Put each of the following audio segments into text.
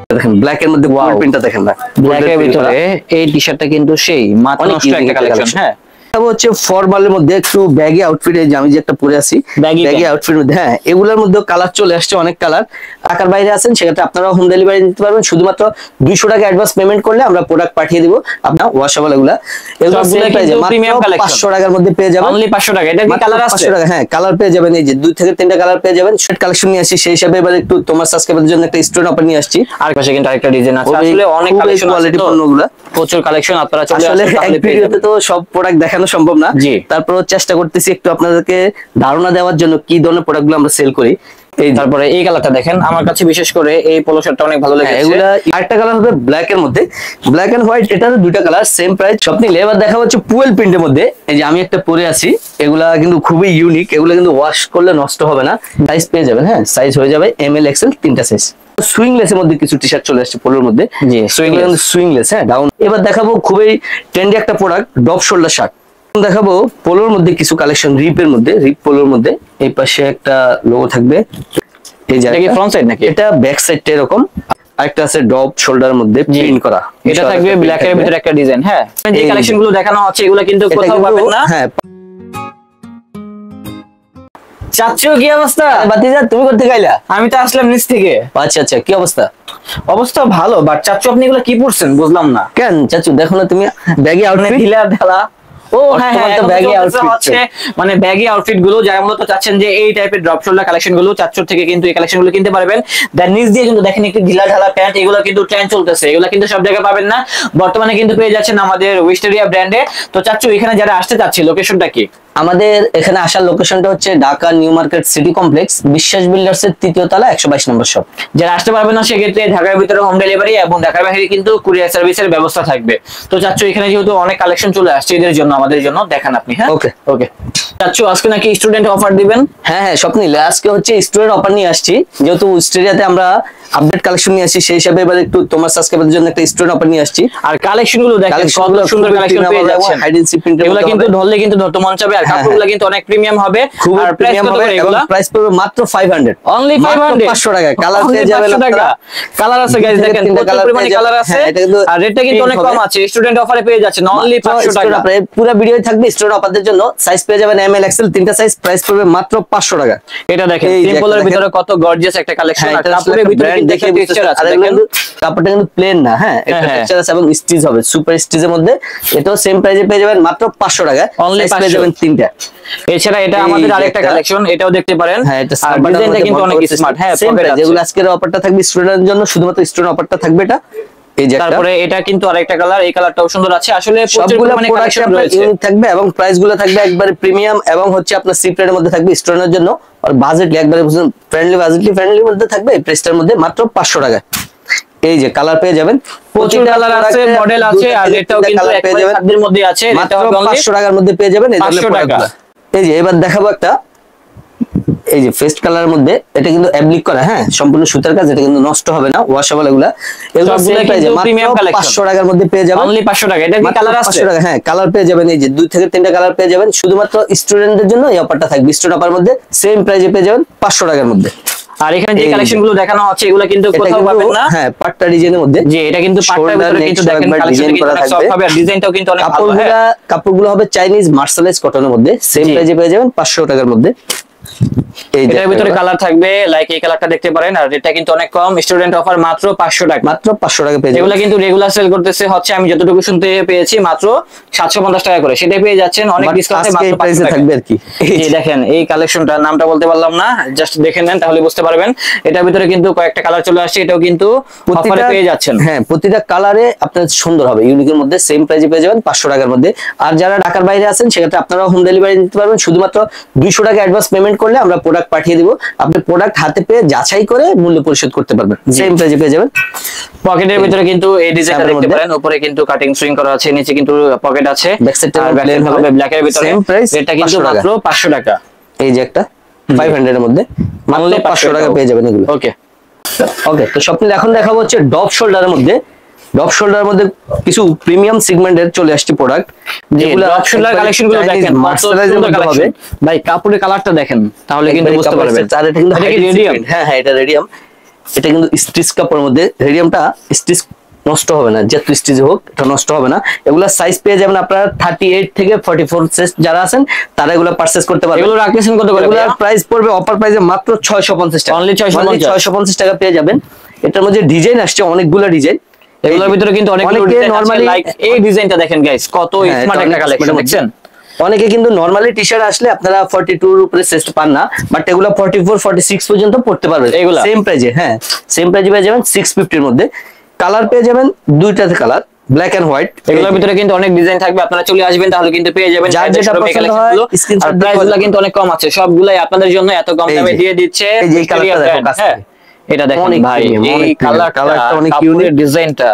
দেখেন ব্ল্যাক এর মধ্যে গোল্ড প্রিন্টটা দেখেন না, ব্ল্যাক এর ভিতরে এই টি-শার্টটা কিন্তু সেই মাত্র নষ্ট একটা কালেকশন। হ্যাঁ, হচ্ছে ফরমালের মধ্যে একটু ব্যাগি আউটফিট, এই যে আমি যে একটা পরে আছি ব্যাগি আউটফিট মধ্যে, হ্যাঁ এগুলোর মধ্যে কালার চলে আসছে অনেক কালার। ঢাকার বাইরে আছেন সেক্ষেত্রে আপনারা হোম ডেলিভারি নিতে পারবেন, শুধুমাত্র 200 টাকা অ্যাডভান্স পেমেন্ট করলে আমরা প্রোডাক্ট পাঠিয়ে দিব। আপনার ওয়াশেবল এগুলা প্রিমিয়াম কালেকশন 500 টাকার মধ্যে পেয়ে যাবেন, অনলি 500 টাকা। এটা কি কালার আছে? 500 টাকা, হ্যাঁ কালার পেয়ে যাবেন, এই যে 2 থেকে 3টা কালার পেয়ে যাবেন। সেট কালেকশন নিয়ে আসি সেই হিসাবে এবার একটু তোমার সাবস্ক্রাইবারদের জন্য একটা স্টুডেন্ট অফার নিয়ে আসছি। আর পাশে কিন্তু আরেকটা ডিজাইন আছে, আসলে অনেক কালেকশন কোয়ালিটি পণ্যগুলো, প্রচুর কালেকশন। আপনারা চলে আসলে এক ভিডিওতে তো সব প্রোডাক্ট দেখানো সম্ভব না, তারপর চেষ্টা করতেছি একটু আপনাদেরকে ধারণা দেওয়ার জন্য কি ধরনের প্রোডাক্টগুলো আমরা সেল করি। তারপরে এই কালারটা দেখেন, আমার কাছে বিশেষ করে এই পোলো শার্টটা অনেক ভালো লেগেছে। এগুলা আরেকটা কালার হবে ব্ল্যাক এর মধ্যে, ব্ল্যাক এন্ড হোয়াইট, এটা দুইটা কালার সেম প্রাইস স্বপ্নিল। এবার দেখা হচ্ছে পুয়েল প্রিন্টের মধ্যে, এই যে আমি একটা পরে আছি, এগুলা কিন্তু খুবই ইউনিক, এগুলা কিন্তু ওয়াশ করলে নষ্ট হবে না। সাইজ পেয়ে যাবেন, হ্যাঁ সাইজ হয়ে যাবে এমএল এক্সএল 3টা সাইজ। সুইংলেস এর মধ্যে কিছু টি শার্ট চলে আসছে পোলোর মধ্যে, জি সুইংলেস, হ্যাঁ ডাউন। এবার দেখাবো খুবই ট্রেন্ডি একটা প্রোডাক্ট ডপ শোল্ডার শার্ট দেখাবো পোলোর মধ্যে কিছু কালেকশন, রিপের মধ্যে, রিপ পোলোর মধ্যে। এই পাশে একটা লোগো থাকবে, এই যে ফ্রন্ট সাইড নাকি এটা ব্যাক সাইডটা এরকম, আরেকটা আছে ডপ শোল্ডার মধ্যে প্রিন্ট করা, এটা থাকবে ব্ল্যাক এর ভিতরে একটা ডিজাইন। হ্যাঁ, যে কালেকশন গুলো দেখানো হচ্ছে এগুলো কিন্তু কোথাও পাবেন না। হ্যাঁ চাচ্চু কি অবস্থা? বাতিজা তুমি করতে গাইলা? আমি তো আসলাম নিচ থেকে। আচ্ছা আচ্ছা, কি অবস্থা? অবস্থা ভালো, বাট চাচ্চু আপনি এগুলো কি পড়ছেন বুঝলাম না। কেন চাচু দেখো না তুমি ব্যাগি আউটফিট ঢিলা ঢালা। ও হ্যাঁ হ্যাঁ, তো ব্যাগি আউটফিট হচ্ছে মানে ব্যাগি আউটফিট গুলো যারা মূলত চাচ্ছেন যে এই টাইপের ড্রপ শোল্ডার কালেকশন গুলো, চাচ্চুর থেকে কিন্তু এই কালেকশন গুলো কিনতে পারবেন। দেন নিচ দিয়ে কিন্তু দেখেন একটু ঢিলা ঢালা প্যান্ট, এগুলো কিন্তু ট্রেন্ড চলতেছে, এগুলো কিন্তু সব জায়গায় পাবেন না, বর্তমানে কিন্তু পেয়ে যাচ্ছেন আমাদের উইস্টেরিয়া ব্র্যান্ডে। তো চাচ্চু এখানে যারা আসতে চাচ্ছে লোকেশনটা কি? আমাদের এখানে আসার লোকেশনটা হচ্ছে Dhaka new market city complex, Biswas builders এর 3য় তলা 122 নম্বর শপ। যারা আসতে পারবেন না সেক্ষেত্রে ঢাকার ভিতরে হোম ডেলিভারি এবং ঢাকার বাইরে কিন্তু কুরিয়ার সার্ভিসের ব্যবস্থা থাকবে। তো চাচ্চু এখানে যেহেতু অনেক কালেকশন চলে আসছে এদের জন্য, আমাদের জন্য দেখান আপনি। হ্যাঁ ওকে ওকে। চাচ্চু আজকে নাকি স্টুডেন্ট অফার দিবেন? হ্যাঁ হ্যাঁ স্বপ্নিল, আজকে হচ্ছে স্টুডেন্ট অফার নিয়ে আসছি, যেহেতু উইস্টেরিয়াতে আমরা আপডেট কালেকশন নিয়ে আসছি সেই হিসাবে এবার একটু তোমার সাবস্ক্রাইবারদের জন্য একটা স্টুডেন্ট অফার নিয়ে আসছি। আর কালেকশন গুলো দেখেন কত সুন্দর কালেকশন পেয়ে যাচ্ছেন, এগুলো কিন্তু ধরলে কিন্তু ধরতে মন চাবে। আর কাপড়গুলো কিন্তু অনেক প্রিমিয়াম হবে, আর প্রাইস কত করে এগুলা? প্রাইস পড়বে মাত্র 500, অনলি 500, 500 টাকা। কালার পেয়ে যাবেন, কালার আছে গাইস, দেখেন কত পরিমাণে কালার আছে, আর রেটটা কিন্তু অনেক কম আছে। স্টুডেন্ট অফারে পেয়ে যাচ্ছেন অনলি 500 টাকা। পুরো ভিডিও থাকবে স্টুডেন্ট অফারদের জন্য, সাইজ পেয়ে যাবেন এমএল এক্সএল 3টা সাইজ, প্রাইস পড়বে মাত্র 500 টাকা। এটা দেখেন সিম্পলের ভিতরে কত গর্জিয়াস একটা কালেকশন, আর কাপড়ের ভিতরে দেখে টেক্সচার আছে, দেখেন কাপড়টা কিন্তু প্লেন না, হ্যাঁ একটা টেক্সচার আছে এবং স্টিচ হবে সুপার স্টিচের মধ্যে। এটাও সেম প্রাইসে পেয়ে যাবেন মাত্র 500 টাকা, অনলি পেয়ে যাবেন 3টা। এছাড়া এটা আমাদের আরেকটা কালেকশন, এটাও দেখতে পারেন। হ্যাঁ এটা ডিজাইনটা কিন্তু অনেক স্মার্ট। হ্যাঁ যেগুলো আজকের অফারটা থাকবে স্টুডেন্টের জন্য, শুধুমাত্র স্টুডেন্ট অফারটা থাকবে এটা। তারপরে এটা কিন্তু আরেকটা কালার, এই কালারটাও সুন্দর আছে। আসলে সবগুলো কালেকশন ইউনিক থাকবে এবং প্রাইসগুলো থাকবে একবারে প্রিমিয়াম এবং হচ্ছে আপনার সিপ রেটের মধ্যে থাকবে স্টুডেন্টের জন্য। আর বাজেট একবারে ফ্রেন্ডলি, ফ্রেন্ডলির মধ্যে থাকবে, এই প্রাইসটার মধ্যে মাত্র 500 টাকা। এই যে কালার পেয়ে যাবেন, প্রচুর কালার আছে, মডেল আছে, আর এটাও কিন্তু একবারে সাধ্যের মধ্যে আছে, মাত্র 500 টাকার মধ্যে পেয়ে যাবেন এই ধরনের প্রোডাক্টগুলো। এই যে এবার দেখাবো একটা, এই যে ফেস্ট কালারের মধ্যে, এটা কিন্তু অ্যাপ্লিক করা, হ্যাঁ সম্পূর্ণ সুতার কাজ, এটা কিন্তু নষ্ট হবে না, ওয়াশেবল। এগুলা সবগুলো পেয়ে যাবেন প্রিমিয়াম কালেকশন 500 টাকার মধ্যে পেয়ে যাবেন, অনলি 500 টাকা। এটা কি কালার আছে? 500 টাকা, হ্যাঁ কালার পেয়ে যাবেন, এই যে 2 থেকে 3টা কালার পেয়ে যাবেন। শুধুমাত্র স্টুডেন্টদের জন্য এই অফারটা থাকবে, স্টুডেন্ট অফার মধ্যে সেম প্রাইসে পেয়ে যাবেন 500 টাকার মধ্যে। আর এখানে যে কালেকশন গুলো দেখানো হচ্ছে এগুলো কিন্তু কোথাও পাবেন না। হ্যাঁ পাট্টা ডিজাইনের মধ্যে, জি এটা কিন্তু পাট্টার ভিতরে কিন্তু দেখেন কালেকশন কিন্তু অনেক সফট হবে, আর ডিজাইনটাও কিন্তু অনেক ভালো। কাপড়গুলো হবে চাইনিজ মার্শালাইজ কটনের মধ্যে, সেম প্রাইসে পেয়ে যাবেন 500 টাকার মধ্যে। এটার ভিতরে কালার থাকবে, লাইক এই কালারটা দেখতে পারেন, আর এটা কিন্তু অনেক কম। স্টুডেন্ট অফার মাত্র 500 টাকা, মাত্র 500 টাকা পেয়ে যাবেন। এগুলা কিন্তু রেগুলার সেল করতেছে হচ্ছে, আমি যতটুকু শুনতে পেয়েছি মাত্র 750 টাকা করে, সেটাই পেয়ে যাচ্ছেন অনেক ডিসকাউন্টে মাত্র 500 টাকা থাকবে আর কি। এই দেখেন এই কালেকশনটা, নামটা বলতে পারলাম না, জাস্ট দেখে নেন তাহলে বুঝতে পারবেন। এটার ভিতরে কিন্তু কয়েকটা কালার চলে আসছে, এটাও কিন্তু অফারে পেয়ে যাচ্ছেন। হ্যাঁ প্রতিটা কালারে আপনার সুন্দর হবে, ইউনিকের মধ্যে সেম প্রাইসে পেয়ে যাবেন 500 টাকার মধ্যে। আর যারা ঢাকার বাইরে আছেন সেক্ষেত্রে আপনারা হোম ডেলিভারি নিতে পারবেন, শুধুমাত্র 200 টাকা অ্যাডভান্স পেমেন্ট করলে আমরা প্রোডাক্ট পাঠিয়ে দিব। আপনি প্রোডাক্ট হাতে পেয়ে যাচাই করে মূল্য পরিশোধ করতে পারবেন, সেম প্রাইসে পেয়ে যাবেন। পকেটের ভিতরে কিন্তু এই ডিজাইনটা দেখতে পারেন, উপরে কিন্তু কাটিং সুইং করা আছে, নিচে কিন্তু পকেট আছে, আর ব্যাক সাইড হবে ব্ল্যাক এর ভিতরে। এটা কিন্তু মাত্র 500 টাকা। এই যে একটা 500 এর মধ্যে মাত্র 500 টাকা পেয়ে যাবেন এগুলো। ওকে ওকে, তো স্বপ্নিল এখন দেখাবো হচ্ছে ডপ শোল্ডারের মধ্যে। ডপ শোল্ডারের মধ্যে কিছু প্রিমিয়াম সেগমেন্টের চলে আসছে প্রোডাক্ট, যেগুলো ডপ শোল্ডার কালেকশন গুলো দেখেন মার্শালাইজের মধ্যে হবে। ভাই কাপড়ের কালারটা দেখেন তাহলে কিন্তু বুঝতে পারবেন। আর এটা কিন্তু রেডিয়াম, হ্যাঁ হ্যাঁ এটা রেডিয়াম। এটা কিন্তু স্টিচ কাপড়ের মধ্যে, রেডিয়ামটা স্টিচ নষ্ট হবে না, যত স্টিচ হোক এটা নষ্ট হবে না। এগুলা সাইজ পেয়ে যাবেন আপনারা 38 থেকে 44 সাইজ যারা আছেন তারা এগুলো পারচেজ করতে পারবেন। এগুলো রাখতেছেন কত করে? এগুলোর প্রাইস পড়বে অফার প্রাইসে মাত্র 650 টাকা, অনলি 650 টাকা পেয়ে যাবেন। এটার মধ্যে ডিজাইন আসছে অনেকগুলো ডিজাইন, এগুলোর ভিতরে কিন্তু অনেকগুলো ডিজাইন আছে। লাইক এই ডিজাইনটা দেখেন গাইস, কত স্মার্ট একটা কালেকশন দেখছেন। অনেকে কিন্তু নরমালি টি-শার্ট আসলে আপনারা 42 এর উপরে সাইজ পান না, বাট এগুলো 44 46 পর্যন্ত পড়তে পারবেন এগুলা সেম প্রাইজে। হ্যাঁ সেম প্রাইজে পেয়ে যাবেন 650 এর মধ্যে। কালার পেয়ে যাবেন দুইটাতে কালার, ব্ল্যাক এন্ড হোয়াইট। এগুলোর ভিতরে কিন্তু অনেক ডিজাইন থাকবে, আপনারা চলে আসবেন তাহলে কিন্তু পেয়ে যাবেন। যার যেটা পছন্দ হয় আর প্রাইসগুলো কিন্তু অনেক কম আছে, সবগুলাই আপনাদের জন্য এত কম দামে দিয়ে দিচ্ছে। এই যে কালারটা দেখো কাছে, এটা দেখেন ভাই, এই কালারটা অনেক ইউনিক, ডিজাইনটা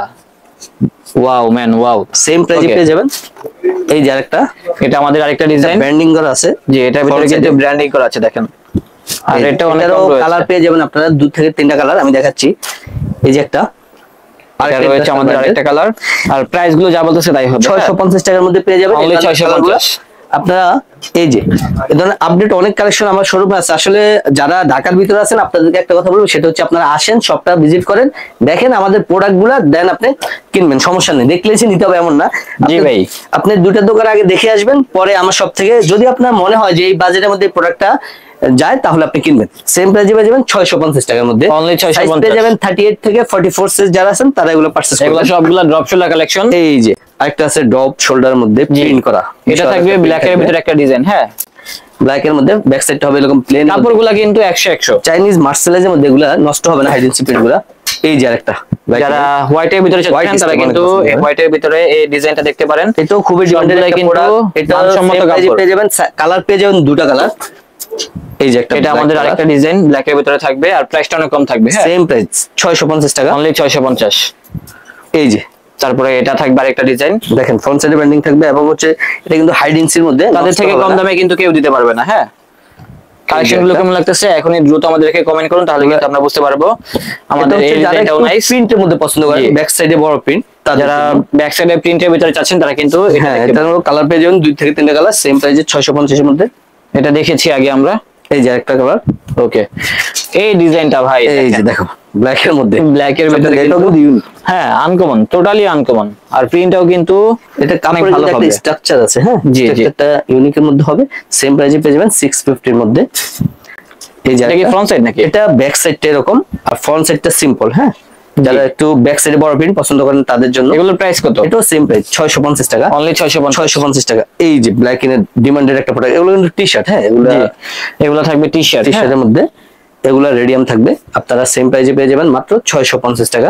ওয়াও ম্যান ওয়াও। সেম প্রাইজে পেয়ে যাবেন। এই যে আরেকটা, এটা আমাদের আরেকটা ডিজাইন ব্র্যান্ডিং করা আছে, যে এটার ভিতরে কিন্তু ব্র্যান্ডিং করা আছে দেখেন। আর এটা অনেক কালার পেয়ে যাবেন আপনারা 2 থেকে 3টা কালার আমি দেখাচ্ছি। এই যে একটা আরেকটা রয়েছে আমাদের আরেকটা কালার। আর প্রাইস গুলো যা বলতেছে তাই হবে, 650 টাকার মধ্যে পেয়ে যাবেন অনলি 650। আপনারা এই যে এই ধরনের আপডেট অনেক কালেকশন আমার শোরুমে আছে। আসলে যারা ঢাকার ভিতরে আছেন আপনাদেরকে একটা কথা বলবো, সেটা হচ্ছে আপনারা আসেন, শপটা ভিজিট করেন, দেখেন আমাদের প্রোডাক্ট গুলা, দেন আপনি কিনবেন, সমস্যা নেই। দেখলেছি নিতে হবে এমন না। জি ভাই, আপনি দুইটা দোকান আগে দেখে আসবেন, পরে আমার সব থেকে যদি আপনার মনে হয় যে এই বাজেটের মধ্যে প্রোডাক্টটা যায় তাহলে আপনি কিনবেন। সেম প্রাইসে পেয়ে যাবেন 650 টাকার মধ্যে, অনলি 650 পেয়ে যাবেন। 38 থেকে 44 সাইজ যারা আছেন তারা এগুলো পারচেজ করবেন। এগুলো সবগুলা ড্রপ শোল্ডার কালেকশন। এই যে আরেকটা আছে ড্রপ শোল্ডারের মধ্যে প্রিন্ট করা, এটা থাকবে ব্ল্যাক এর ভিতরে একটা ডিজাইন। হ্যাঁ ব্ল্যাক এর মধ্যে ব্যাক সাইডটা হবে এরকম প্লেন, কাপড়গুলো কিন্তু 100 চাইনিজ মার্সেলাইজের মধ্যে, এগুলা নষ্ট হবে না, হাইডেন্সি প্রিন্টগুলো। এই যে আরেকটা, যারা হোয়াইট এর ভিতরে চাচ্ছেন তারা কিন্তু এই হোয়াইট এর ভিতরে এই ডিজাইনটা দেখতে পারেন। এটাও খুবই ডিমান্ডেড একটা প্রোডাক্ট। এটা সম্মত কাপড় পেয়ে যাবেন, কালার পেয়ে যাবেন দুটো কালার। এই যে একটা, এটা আমাদের আরেকটা ডিজাইন ব্ল্যাক এর ভিতরে থাকবে, আর প্রাইসটা অনেক কম থাকবে। হ্যাঁ সেম প্রাইস 650 টাকা, অনলি 650। এই যে তারপরে এটা থাকবে আরেকটা ডিজাইন, দেখেন ফ্রন্ট সাইডে ব্র্যান্ডিং থাকবে, এবং হচ্ছে এটা কিন্তু হাইডেন্সির মধ্যে, তাদের থেকে কম দামে কিন্তু কেউ দিতে পারবে না। হ্যাঁ কালেকশন গুলো কেমন লাগতেছে এখনই দ্রুত আমাদেরকে কমেন্ট করুন, তাহলে কিন্তু আমরা বুঝতে পারবো। আমাদের এই ডিজাইনটাও নাইস, প্রিন্টের মধ্যে পছন্দ করেন, ব্যাক সাইডে বড় প্রিন্ট, যারা ব্যাক সাইডে প্রিন্টের ভিতরে চাচ্ছেন তারা কিন্তু এটা কালার পেয়ে যাবেন 2 থেকে 3টা কালার, সেম প্রাইসে 650 এর মধ্যে। এটা দেখেছি আগে আমরা। এই যে একটা কালার, ওকে এই ডিজাইনটা ভাই, এই যে দেখো ব্ল্যাক এর মধ্যে, ব্ল্যাক এর ভিতরে এটাও কিন্তু ইউনিক। হ্যাঁ আনকমন, টোটালি আনকমন। আর প্রিন্টটাও কিন্তু এটা কাপড়ের ভালো একটা হবে, স্ট্রাকচার আছে। হ্যাঁ জি জি, এটা ইউনিকের মধ্যে হবে, সেম প্রাইসে পেয়ে যাবেন 650 এর মধ্যে। এই যে এটা কি ফ্রন্ট সাইড নাকি? এটা ব্যাক সাইডটা এরকম, আর ফ্রন্ট সাইডটা সিম্পল। হ্যাঁ যারা একটু ব্যাক সাইডে বড় প্রিন্ট পছন্দ করেন তাদের জন্য। এগুলোর প্রাইস কত? এটাও সেম প্রাইস 650 টাকা, অনলি 650 টাকা। এই যে ব্ল্যাক এর ডিমান্ডেড একটা প্রোডাক্ট, এগুলো কিন্তু টি-শার্ট। হ্যাঁ এগুলো থাকবে টি-শার্ট, টি-শার্টের মধ্যে এগুলা রেডিয়াম থাকবে, আপনারা সেম প্রাইসে পেয়ে যাবেন মাত্র 650 টাকা।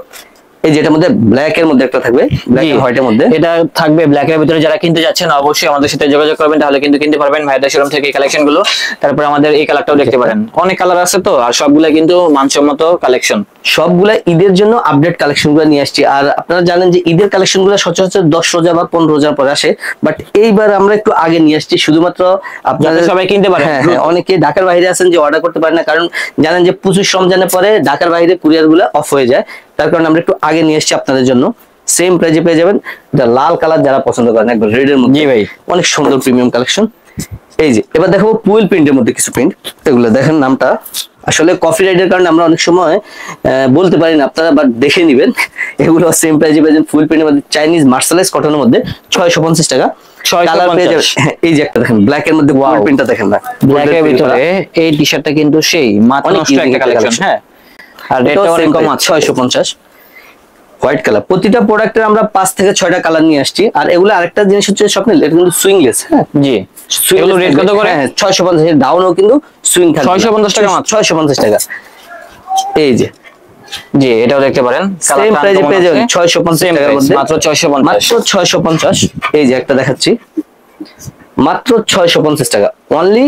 এই যেটার মধ্যে ব্ল্যাক এর মধ্যে একটা থাকবে, ব্ল্যাক এন্ড হোয়াইট এর মধ্যে এটা থাকবে। ব্ল্যাক এর ভিতরে যারা কিনতে যাচ্ছেন অবশ্যই আমাদের সাথে যোগাযোগ করবেন, তাহলে কিন্তু কিনতে পারবেন ভাইদের শোরুম থেকে এই কালেকশন গুলো। তারপর আমাদের এই কালারটাও দেখতে পারেন, অনেক কালার আছে তো, আর সবগুলা কিন্তু মানসম্মত কালেকশন, সবগুলা ঈদের জন্য আপডেট কালেকশন গুলো নিয়ে আসছি। আর আপনারা জানেন যে ঈদের কালেকশন গুলো সচরাচর 10 রোজা বা 15 রোজার পরে আসে, বাট এইবার আমরা একটু আগে নিয়ে আসছি, শুধুমাত্র আপনারা সবাই কিনতে পারেন। হ্যাঁ অনেকে ঢাকার বাইরে আছেন যে অর্ডার করতে পারেন না, কারণ জানেন যে 25 রমজানের পরে ঢাকার বাইরে কুরিয়ার গুলো অফ হয়ে যায়, তার কারণে আমরা একটু আগে নিয়ে আসছি আপনাদের জন্য। সেম প্রাইজে পেয়ে যাবেন। এটা লাল কালার যারা পছন্দ করেন, একবার রেড এর মধ্যে, জি ভাই অনেক সুন্দর প্রিমিয়াম কালেকশন। এই যে এবার দেখাবো পুয়েল প্রিন্টের মধ্যে কিছু প্রিন্ট, এগুলো দেখেন নামটা আসলে কফি রাইডের কারণে আমরা অনেক সময় বলতে পারি না, আপনারা বাট দেখে নেবেন। এগুলো সেম প্রাইজে পেয়ে যাবেন, ফুল প্রিন্টের মধ্যে চাইনিজ মার্শালাইজ কটনের মধ্যে 650 টাকা। কালার পেয়ে যাবেন, এই যে একটা দেখেন ব্ল্যাক এর মধ্যে পুয়েল প্রিন্টটা দেখেন না, ব্ল্যাক এর ভিতরে এই টি-শার্টটা কিন্তু সেই মাত্র নষ্ট একটা কালেকশন। হ্যাঁ আর রেটটা অনেক কম আছে, 650। হোয়াইট কালার, প্রতিটা প্রোডাক্টের আমরা 5 থেকে 6টা কালার নিয়ে আসছি। আর এগুলো আরেকটা জিনিস হচ্ছে স্বপ্নিল, এটা কিন্তু সুইংলেস। হ্যাঁ জি, এগুলো রেট কত করে? 650, ডাউনও কিন্তু সুইং থাকবে 650 টাকা মাত্র, 650 টাকা। এই যে জি এটাও দেখতে পারেন, সেম প্রাইসে পেয়ে যাবেন 650 টাকার মধ্যে, মাত্র 650, মাত্র 650। এই যে একটা দেখাচ্ছি, মাত্র 650 টাকা, অনলি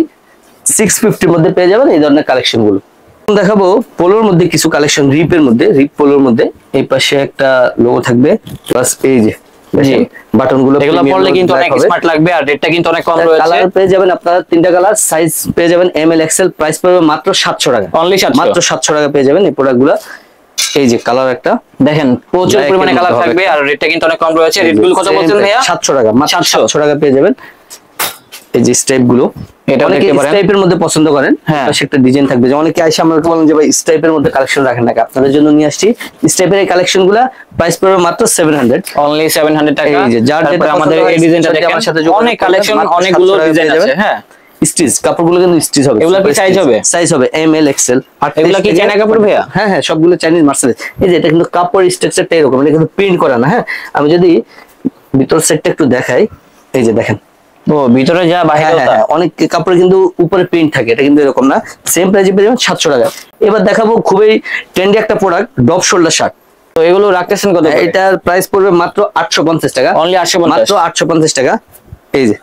650 এর মধ্যে পেয়ে যাবেন এই ধরনের কালেকশন গুলো। দেখাবো পোলোর মধ্যে কিছু কালেকশন, রিপের মধ্যে, রিপ পোলোর মধ্যে। এই পাশে একটা লোগো থাকবে, প্লাস এই যে বাটন গুলো, এগুলো পরলে কিন্তু অনেক স্মার্ট লাগবে, আর রেটটা কিন্তু অনেক কম রয়েছে। কালার পেয়ে যাবেন আপনারা 3টা কালার, সাইজ পেয়ে যাবেন এম এল এক্সেল, প্রাইস পড়বে মাত্র 700 টাকা, অনলি 700, মাত্র 700 টাকা পেয়ে যাবেন এই প্রোডাক্টগুলো। এই যে কালার একটা দেখেন, প্রচুর পরিমাণে কালার থাকবে, আর রেটটা কিন্তু অনেক কম রয়েছে। রেটগুলো কত বলছেন ভাইয়া? 700 টাকা, মাত্র 700 টাকা পেয়ে যাবেন। এই যে স্ট্রাইপ গুলো, এটা অনেকে দেখতে পারেন। স্ট্রাইপের মধ্যে পছন্দ করেন, হ্যাঁ। পাশে একটা ডিজাইন থাকবে, যে অনেকে আইসা আমাকে বলেন যে ভাই স্ট্রাইপের মধ্যে কালেকশন রাখেন নাকি, আপনাদের জন্য নিয়ে আসছি স্ট্রাইপের এই কালেকশন গুলা। প্রাইস পড়বে মাত্র 700, অনলি 700 টাকা। এই যে যার যেটা আমাদের এই ডিজাইনটা দেখেন, অনেক কালেকশন, অনেকগুলো ডিজাইন আছে। হ্যাঁ, স্টিচ কাপড়গুলো কিন্তু স্টিচ হবে, এগুলা কি সাইজ হবে? সাইজ হবে এম এল এক্সেল। এগুলা কি চায়না কাপড় ভাইয়া? হ্যাঁ হ্যাঁ, সবগুলো চাইনিজ মার্সেলাইজ। এই যে এটা কিন্তু কাপড় স্ট্রাকচারটা এরকম, এটা কিন্তু প্রিন্ট করা না। হ্যাঁ, আমি যদি ভিতর সেটটা একটু দেখাই, এই যে দেখেন, ও ভিতরে যা বাইরে তা। অনেক কাপড়ে কিন্তু উপরে প্রিন্ট থাকে, এটা কিন্তু এরকম না। সেম প্রাইসে পেয়ে যাবেন 700 টাকা। এবার দেখাবো খুবই ট্রেন্ডি একটা প্রোডাক্ট, ডপ শোল্ডার শার্ট। তো এগুলো রাখতেছেন কত করে? এটার প্রাইস পড়বে মাত্র 850 টাকা, অনলি 850, মাত্র 850 টাকা। এই যে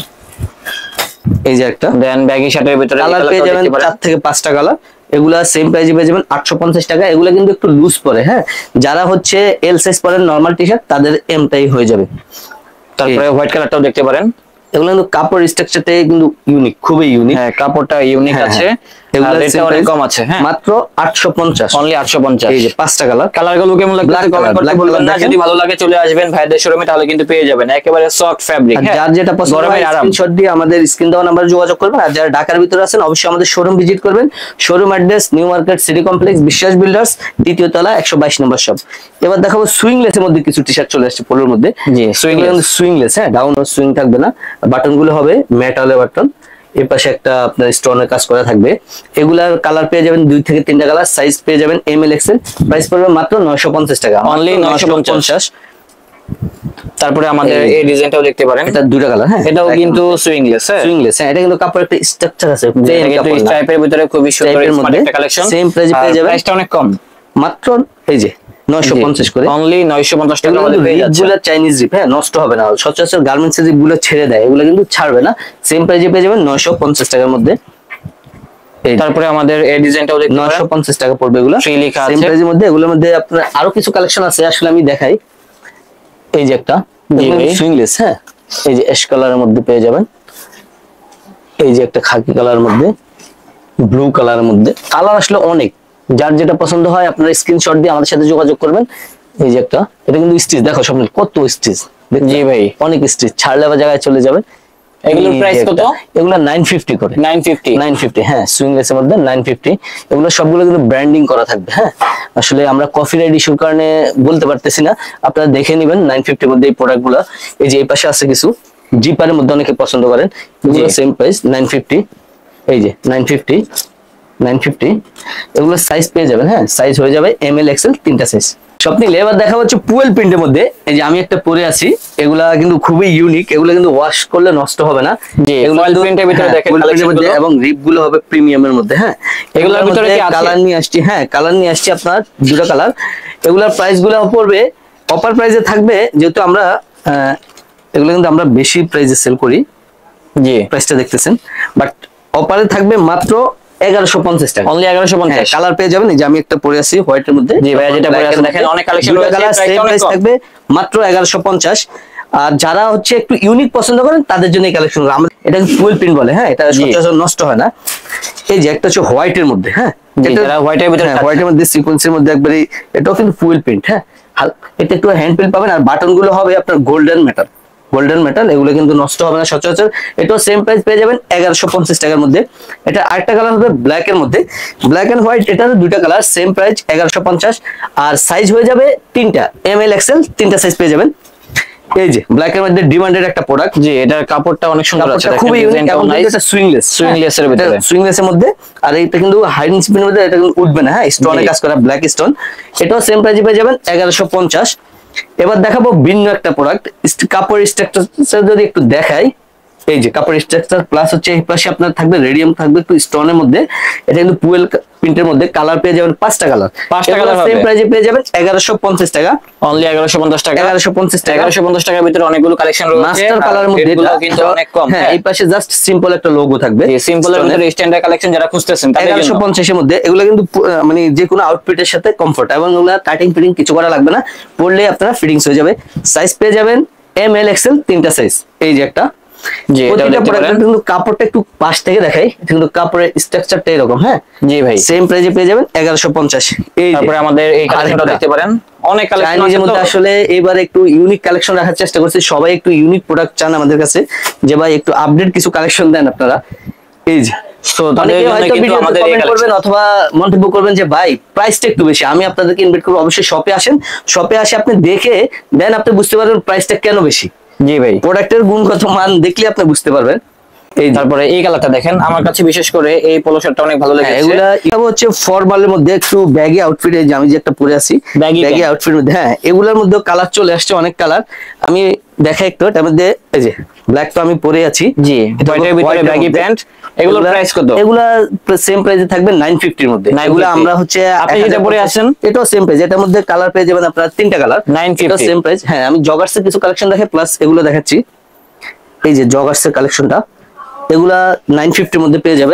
এই যে একটা দেন ব্যাগি শার্টের ভিতরে কালার পেয়ে যাবেন 4 থেকে 5টা কালার। এগুলা সেম প্রাইসে পেয়ে যাবেন 850 টাকা। এগুলা কিন্তু একটু লুজ পড়ে, হ্যাঁ, যারা হচ্ছে এল সাইজ পরেন নরমাল টি শার্ট, তাদের এম টাই হয়ে যাবে। তারপরে হোয়াইট কালারটাও দেখতে পারেন। এগুলো কিন্তু কাপড় স্ট্রাকচারটা কিন্তু ইউনিক, খুবই ইউনিক। হ্যাঁ, কাপড়টা ইউনিক আছে। এগুলো রেটটা অনেক কম আছে। হ্যাঁ, মাত্র 850, অনলি 850। এই যে 5টা কালার। কালারগুলো কেমন লাগছে কমেন্ট করতে ভুলবেন না। যদি ভালো লাগে চলে আসবেন ভাইদের শোরুমে, তাহলে কিন্তু পেয়ে যাবেন একেবারে সফট ফ্যাব্রিক। যার যেটা পছন্দ হয় স্ক্রিনশট দিয়ে আমাদের স্ক্রিন দেওয়া নাম্বারে যোগাযোগ করবেন। আর যারা ঢাকার ভিতরে আছেন অবশ্যই আমাদের শোরুম ভিজিট করবেন। Showroom address new market city complex, Biswas builders, 3য় তলা, 122 নম্বর শপ। এবার দেখাবো সুইংলেসের মধ্যে কিছু টি শার্ট চলে আসছে পোলোর মধ্যে। জি, সুইংলেস, হ্যাঁ, ডাউন সুইং থাকবে না, বাটন গুলো হবে মেটালের বাটন। এর পাশে একটা আপনার স্টোনের কাজ করা থাকবে। এগুলার কালার পেয়ে যাবেন 2 থেকে 3টা কালার, সাইজ পেয়ে যাবেন এম এল এক্সেল। প্রাইস পড়বে মাত্র 950 টাকা, অনলি 950। তারপরে আমাদের এই ডিজাইনটাও দেখতে পারেন, এটা 2টা কালার। হ্যাঁ, এটাও কিন্তু সুইংলেস। হ্যাঁ, সুইংলেস, হ্যাঁ, এটা কিন্তু কাপড় একটা স্ট্রাকচার আছে, স্ট্রাইপের ভিতরে খুবই সুন্দর স্মার্ট একটা কালেকশন। সেম প্রাইসে পেয়ে যাবেন, প্রাইসটা অনেক কম, মাত্র এই যে 950 করে, অনলি 950 টাকা এগুলো আমাদের পেয়ে রিপ যাচ্ছে। গুলো চাইনিজ রিপ, হ্যাঁ, নষ্ট হবে না। সচরাচর গার্মেন্টস এর রিপ গুলো ছেড়ে দেয়, এগুলো কিন্তু ছাড়বে না। সেম প্রাইসে পেয়ে যাবেন 950 টাকার মধ্যে। তারপরে আমাদের এই ডিজাইনটাও দেখতে পারেন, 950 টাকা পড়বে। এগুলো ফ্রি লেখা সেম আছে। প্রাইসের মধ্যে। এগুলোর মধ্যে আপনার আরো কিছু কালেকশন আছে, আসলে আমি দেখাই। এই যে একটা সুইংলেস, হ্যাঁ, এই যে অ্যাশ কালারের মধ্যে পেয়ে যাবেন। এই যে একটা খাকি কালারের মধ্যে, ব্লু কালারের মধ্যে, কালার আসলে অনেক। যার যেটা পছন্দ হয় আপনারা স্ক্রিনশট দিয়ে আমাদের সাথে যোগাযোগ করবেন। এই যে একটা, এটা কিন্তু স্টিচ দেখো, স্বপ্নিল কত স্টিচ। জি ভাই, অনেক স্টিচ, ছাড়লে আবার জায়গায় চলে যাবে। এগুলোর প্রাইস কত? এগুলো 950 করে, 950। 950, হ্যাঁ, সুইংলেসের মধ্যে 950। এগুলো সবগুলো কিন্তু ব্র্যান্ডিং করা থাকবে। হ্যাঁ, আসলে আমরা কপিরাইট ইস্যুর কারণে বলতে পারতেছি না, আপনারা দেখে নেবেন 950 মধ্যে এই প্রোডাক্ট গুলা। এই যে এই পাশে আছে কিছু জিপারের মধ্যে, অনেকে পছন্দ করেন, এগুলো সেম প্রাইস 950। এই যে 950, এগুলো সাইজ পেয়ে যাবেন। হ্যাঁ, সাইজ হয়ে যাবে এম এল এক্সেল, 3টা সাইজ। স্বপ্নিল, এবার দেখা হচ্ছে পুয়েল প্রিন্টের মধ্যে। এই যে আমি একটা পরে আছি, এগুলা কিন্তু খুবই ইউনিক। এগুলো কিন্তু ওয়াশ করলে নষ্ট হবে না। এগুলো প্রিন্টের ভিতরে দেখেন কালেকশনগুলো, এবং রিপ গুলো হবে প্রিমিয়ামের মধ্যে। হ্যাঁ, এগুলোর ভিতরে কি আছে? কালার নিয়ে আসছি, হ্যাঁ, কালার নিয়ে আসছি আপনার 2টা কালার। এগুলার প্রাইস গুলো পড়বে অফার প্রাইসে থাকবে, যেহেতু আমরা এগুলো কিন্তু আমরা বেশি প্রাইসে সেল করি। জি, প্রাইসটা দেখতেছেন, বাট অফারে থাকবে মাত্র 1150 টাকা, অনলি 1150। কালার পেয়ে যাবেন। এই যে আমি একটা পরে আছি হোয়াইটের মধ্যে। জি ভাই, যেটা পরে আছেন দেখেন, অনেক কালেকশন রয়েছে, প্রাইস থাকবে মাত্র 1150। আর যারা হচ্ছে একটু ইউনিক পছন্দ করেন তাদের জন্য এই কালেকশন। আমাদের এটা ফুয়েল প্রিন্ট বলে, হ্যাঁ, এটা সচরাচর নষ্ট হয় না। এই যে একটা হচ্ছে হোয়াইটের মধ্যে, হ্যাঁ, এটা হোয়াইটের ভিতরে, হোয়াইটের মধ্যে সিকোয়েন্সের মধ্যে একবারে, এটাও কিন্তু ফুয়েল প্রিন্ট। হ্যাঁ, এটা একটু হ্যান্ড প্রিন্ট পাবেন। আর বাটন গুলো হবে আপনার গোল্ডেন মেটাল, এগুলো কিন্তু নষ্ট হবে না সচরাচর। এটাও সেম প্রাইস পেয়ে যাবেন 1150 টাকার মধ্যে। এটা আরেকটা কালার হবে ব্ল্যাক এর মধ্যে, ব্ল্যাক এন্ড হোয়াইট। এটা 2টা কালার, সেম প্রাইস 1150। আর সাইজ হয়ে যাবে 3টা, এম এল এক্সেল, 3টা সাইজ পেয়ে যাবেন। এই যে ব্ল্যাক এর মধ্যে ডিমান্ডেড একটা প্রোডাক্ট। জি, এটার কাপড়টা অনেক সুন্দর আছে, খুবই ইউনিক। এটা সুইংলেস এর ভিতরে, সুইংলেস এর মধ্যে। আর এটা কিন্তু হাইড স্পিনের মধ্যে, এটা কিন্তু উঠবে না। হ্যাঁ, স্টোনে কাজ করা ব্ল্যাক স্টোন। এটাও সেম প্রাইসে পেয়ে যাবেন 1150। এবার দেখাবো ভিন্ন একটা প্রোডাক্ট, কাপড় স্ট্রাকচার যদি একটু দেখাই। এই যে কাপড় স্ট্রাকচার প্লাস হচ্ছে এই পাশে আপনার থাকবে রেডিয়াম, থাকবে একটু স্টোনের মধ্যে। এটা কিন্তু পুয়েল প্রিন্টের মধ্যে। কালার পেয়ে যাবেন 5টা কালার, 5টা কালার সেম প্রাইসে পেয়ে যাবেন 1150 টাকা, অনলি 1150 টাকা। 1150 টাকা, 1150 টাকার ভিতরে অনেকগুলো কালেকশন রয়েছে। মাস্টার কালারের মধ্যে এগুলো কিন্তু অনেক কম। হ্যাঁ, এই পাশে জাস্ট সিম্পল একটা লোগো থাকবে। এই সিম্পলের ভিতরে স্ট্যান্ডার্ড কালেকশন যারা খুঁজতেছেন তাদের জন্য 1150 এর মধ্যে। এগুলো কিন্তু মানে যে কোনো আউটফিটের সাথে কমফোর্ট, এবং এগুলো কাটিং ফিটিং কিছু করা লাগবে না, পরলে আপনারা ফিটিংস হয়ে যাবে। সাইজ পেয়ে যাবেন এম এল এক্সেল, 3টা সাইজ। এই যে একটা, জি, এটাও প্রতিটা দেখতে পারেন। প্রোডাক্টের কিন্তু কাপড়টা একটু পাশ থেকে দেখাই, কিন্তু কাপড়ের স্ট্রাকচারটা এরকম। হ্যাঁ জি ভাই, সেম প্রাইজে পেয়ে যাবেন 1150। এই যে তারপরে আমাদের এই কালেকশনটা আরেকটা দেখতে পারেন, অনেক কালেকশন আছে চাইনিজের তো। মধ্যে আসলে এবার একটু ইউনিক কালেকশন রাখার চেষ্টা করছি, সবাই একটু ইউনিক প্রোডাক্ট চান আমাদের কাছে, যে ভাই একটু আপডেট কিছু কালেকশন দেন আপনারা। এই যে তো তাদের অনেকে জন্য হয়তো কিন্তু ভিডিওতে আমাদের এই কমেন্ট করবেন কালেকশন। অথবা মন্তব্য করবেন যে ভাই প্রাইসটা একটু বেশি, আমি আপনাদেরকে ইনভাইট করবো অবশ্যই শপে আসেন, শপে আসে আপনি দেখে দেন আপনি বুঝতে পারবেন প্রাইসটা কেন বেশি। জি ভাই, প্রোডাক্টের গুণগত মান দেখলে আপনি বুঝতে পারবেন। এই যে তারপরে এই কালারটা দেখেন, আমার কাছে বিশেষ করে এই পোলো শার্টটা অনেক ভালো হ্যাঁ, লেগেছে। এগুলা এটা হচ্ছে ফরমালের মধ্যে একটু ব্যাগি আউটফিট, এই যে আমি যে একটা পরে আছি Baggy ব্যাগি pant। আউটফিট মধ্যে, হ্যাঁ এগুলোর মধ্যে কালার চলে আসছে অনেক কালার। আমি দেখাই একটু এটার মধ্যে, এই যে ব্ল্যাক তো আমি পরে আছি, জি, এটা হোয়াইটের ভিতরে white এর ব্যাগি মধ্যে। প্যান্ট, এগুলোর প্রাইস কত? এগুলা সেম প্রাইসে থাকবে 950 এর মধ্যে। 950 এগুলা আমরা হচ্ছে আপনি যেটা পরে আছেন এটাও সেম প্রাইস, এটার মধ্যে কালার পেয়ে যাবেন আপনারা 3টা কালার, 950 এটা সেম প্রাইস। হ্যাঁ আমি জগার্স এর কিছু কালেকশন দেখে প্লাস এগুলো দেখাচ্ছি। এই যে জগার্স এর কালেকশনটা, এগুলা 950 এর মধ্যে পেয়ে যাবেন।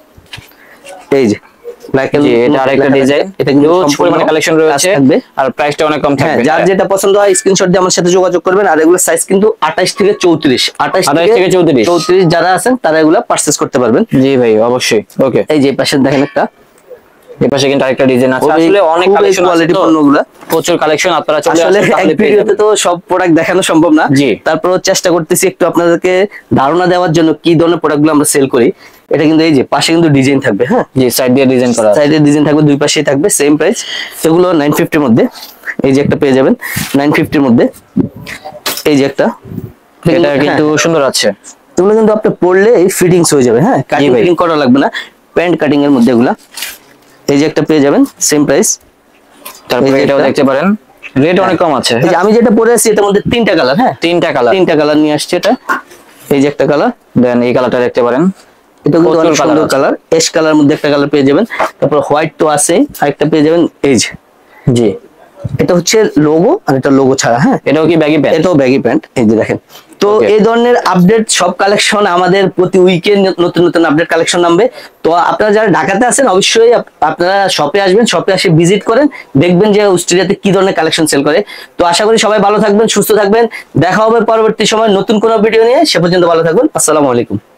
এই যে ব্ল্যাক এন্ড জি, এটা আরেকটা ডিজাইন, এটা কিন্তু হিউজ পরিমাণে কালেকশন রয়েছে থাকবে। আর প্রাইসটা অনেক কম হ্যাঁ থাকবে। যার যেটা পছন্দ হয় স্ক্রিনশট দিয়ে আমার সাথে যোগাযোগ করবেন। আর এগুলো সাইজ কিন্তু 28 থেকে 34, 28 28 থেকে 34 34 যারা আছেন তারা এগুলো পারচেজ করতে পারবেন। জি ভাই, অবশ্যই। ওকে, এই যে পাশে দেখেন একটা, এই পাশে কিন্তু আরেকটা ডিজাইন আছে। আসলে অনেক কালেকশন আছে কোয়ালিটি তো, পণ্যগুলো প্রচুর কালেকশন, আপনারা চলে আসলে আসুন এক তাহলে পেয়ে ভিডিওতে যাবেন। তো সব প্রোডাক্ট দেখানো সম্ভব না, জি। তারপর চেষ্টা করতেছি একটু আপনাদেরকে ধারণা দেওয়ার জন্য কি ধরনের প্রোডাক্টগুলো আমরা সেল করি। এটা কিন্তু এই যে পাশে কিন্তু ডিজাইন থাকবে, হ্যাঁ জি, সাইড দিয়ে ডিজাইন করা আছে। সাইডে ডিজাইন থাকবে, দুই পাশেই থাকবে সেম প্রাইস। এগুলো 950 এর মধ্যে, এই যে একটা পেয়ে যাবেন 950 এর মধ্যে। এই যে একটা, এটা হ্যাঁ, কিন্তু সুন্দর আছে। এগুলো কিন্তু আপনি পরলে ফিটিংস হয়ে যাবে, হ্যাঁ কাটিং ভাই। ফিটিং করা লাগবে না, প্যান্ট কাটিং এর মধ্যে এগুলা। এই যে একটা পেয়ে যাবেন সেম প্রাইস। তারপরে এই যে এটাও একটা। দেখতে পারেন, রেট অনেক কম আছে। এই যে আমি যেটা পরে আছি এটার মধ্যে 3টা কালার, হ্যাঁ 3টা কালার। 3টা কালার নিয়ে আসছে এটা। এই যে একটা কালার, দেন এই কালারটা দেখতে পারেন, এটা কিন্তু প্রচুর অনেক colour সুন্দর আছে। কালার, অ্যাশ কালার মধ্যে একটা কালার পেয়ে যাবেন। তারপর হোয়াইট তো আছে, আরেকটা পেয়ে যাবেন। এই যে জি, এটা হচ্ছে লোগো আর এটা লোগো ছাড়া, হ্যাঁ এটাও কি ব্যাগি প্যান্ট? এটাও ব্যাগি প্যান্ট। এই যে দেখেন, তো Okay. এই ধরনের আপডেট সব কালেকশন আমাদের প্রতি উইকেন্ড নতুন নতুন আপডেট কালেকশন নামবে। তো আপনারা যারা ঢাকাতে আছেন অবশ্যই আপনারা শপে আসবেন, শপে এসে ভিজিট করেন, দেখবেন যে উস্ট্রিয়াতে কি ধরনের কালেকশন সেল করে। তো আশা করি সবাই ভালো থাকবেন, সুস্থ থাকবেন, দেখা হবে পরবর্তী সময় নতুন কোনো ভিডিও নিয়ে। সে পর্যন্ত ভালো থাকবেন, আসসালামু আলাইকুম।